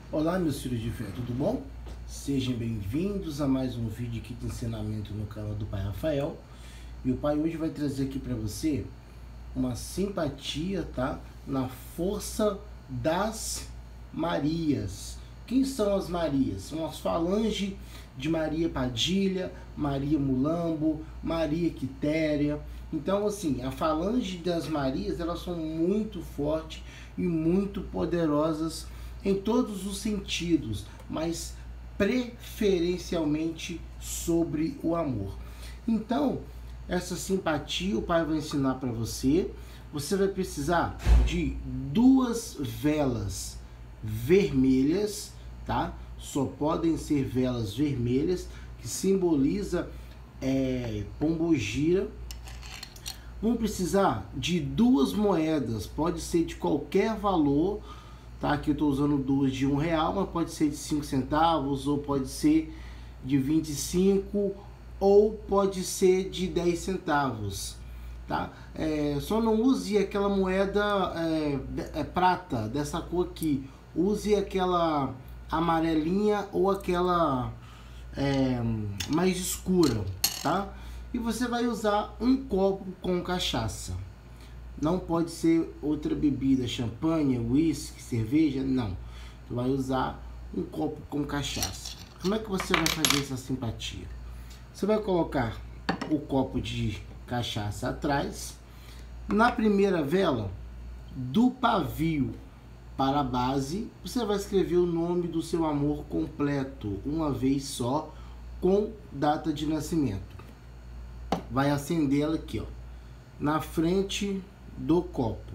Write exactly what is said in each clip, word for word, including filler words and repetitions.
Olá, meus filhos de fé, tudo bom? Sejam bem-vindos a mais um vídeo aqui de ensinamento no canal do Pai Rafael. E o Pai hoje vai trazer aqui para você uma simpatia, tá? Na força das Marias. Quem são as Marias? São as falanges de Maria Padilha, Maria Mulambo, Maria Quitéria. Então, assim, a falange das Marias, elas são muito fortes e muito poderosas em todos os sentidos, mas preferencialmente sobre o amor. Então, essa simpatia o Pai vai ensinar para você. Você vai precisar de duas velas vermelhas, tá? Só podem ser velas vermelhas, que simboliza é, pombogira. Vamos precisar de duas moedas, pode ser de qualquer valor, tá? Aqui eu estou usando duas de um real, mas pode ser de cinco centavos, ou pode ser de vinte e cinco, ou pode ser de dez centavos, tá? É, só não use aquela moeda é, é, prata, dessa cor aqui. Use aquela amarelinha ou aquela é, mais escura, tá? E você vai usar um copo com cachaça. Não pode ser outra bebida, champanhe, uísque, cerveja, não. Você vai usar um copo com cachaça. Como é que você vai fazer essa simpatia? Você vai colocar o copo de cachaça atrás. Na primeira vela, do pavio para a base, você vai escrever o nome do seu amor completo, uma vez só, com data de nascimento. Vai acendê-la aqui, ó, na frente do copo,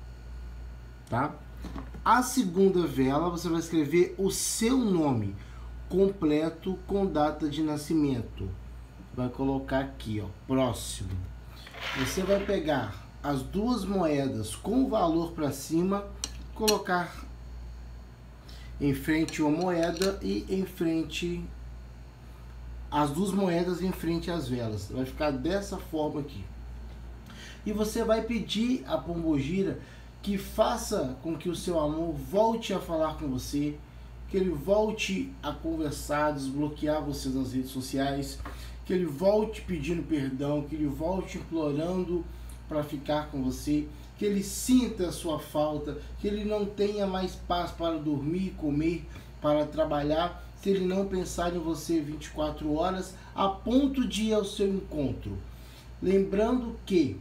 tá? A segunda vela, você vai escrever o seu nome completo com data de nascimento. Vai colocar aqui, ó, próximo. Você vai pegar as duas moedas com o valor para cima, colocar em frente uma moeda e em frente as duas moedas em frente às velas. Vai ficar dessa forma aqui. E você vai pedir a pombogira que faça com que o seu amor volte a falar com você, que ele volte a conversar, desbloquear você nas redes sociais, que ele volte pedindo perdão, que ele volte implorando para ficar com você, que ele sinta a sua falta, que ele não tenha mais paz para dormir, comer, para trabalhar, se ele não pensar em você vinte e quatro horas, a ponto de ir ao seu encontro. Lembrando que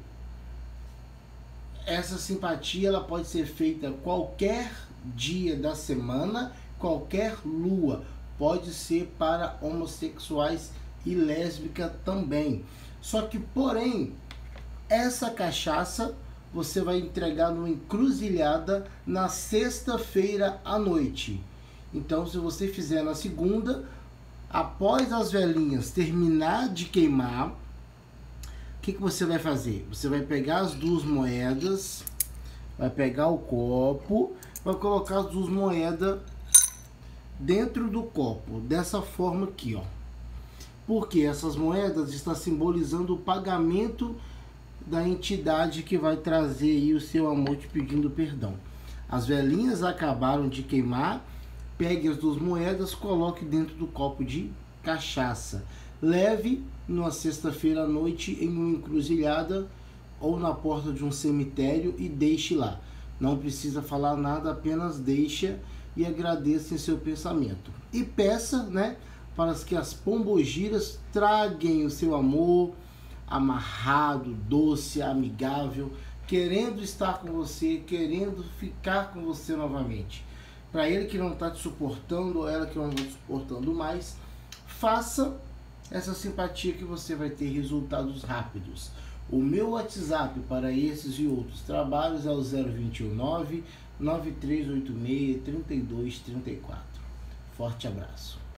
essa simpatia ela pode ser feita qualquer dia da semana, qualquer lua. Pode ser para homossexuais e lésbica também. Só que, porém, essa cachaça você vai entregar numa encruzilhada na sexta-feira à noite. Então, se você fizer na segunda, após as velinhas terminar de queimar, o que, que você vai fazer? Você vai pegar as duas moedas, vai pegar o copo, vai colocar as duas moedas dentro do copo, dessa forma aqui, ó. Porque essas moedas estão simbolizando o pagamento da entidade que vai trazer aí o seu amor te pedindo perdão. As velinhas acabaram de queimar. Pegue as duas moedas, coloque dentro do copo de cachaça. Leve numa sexta-feira à noite em uma encruzilhada ou na porta de um cemitério e deixe lá. Não precisa falar nada, apenas deixa e agradeça em seu pensamento. E peça, né, para que as pombogiras tragam o seu amor amarrado, doce, amigável, querendo estar com você, querendo ficar com você novamente. Para ele que não está te suportando, ou ela que não está te suportando mais, faça essa simpatia que você vai ter resultados rápidos. O meu WhatsApp para esses e outros trabalhos é o zero dois nove, nove três oito seis, três dois três quatro. Forte abraço.